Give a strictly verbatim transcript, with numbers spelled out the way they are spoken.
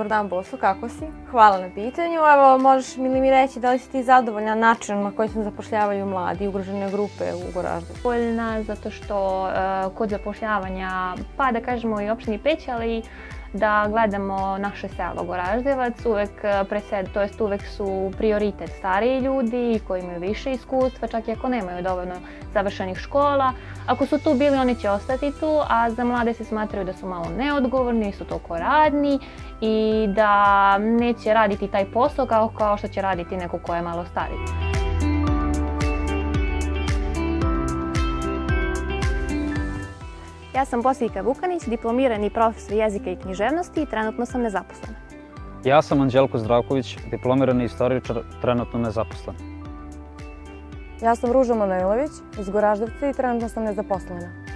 dan, Boso, kako si? Hvala na pitanju. Evo, možeš li mi reći da li si ti zadovoljna načinom na koji se zapošljavaju mladi, ugrožene grupe u Goraždu? Zadovoljna zato što kod zapošljavanja, pa da kažemo i opštini Peć, ali da gledamo naše selo Goraždevac, uvek presed, to jest uvek su prioritet stariji ljudi koji imaju više iskustva, čak i ako nemaju dovoljno završenih škola. Ako su tu bili, oni će ostati tu, a za mlade se smatraju da su malo neodgovorni, nisu toliko radni i da neće raditi taj posao kao, kao što će raditi neko ko je malo stariji. Ja sam Bosiljka Vukanić, diplomirani profesor jezika i književnosti i trenutno sam nezaposlena. Ja sam Anđelko Zdravković, diplomirani istoričar, trenutno nezaposlen. Ja sam Ruža Manojlović iz Goraždevca i trenutno sam nezaposlena.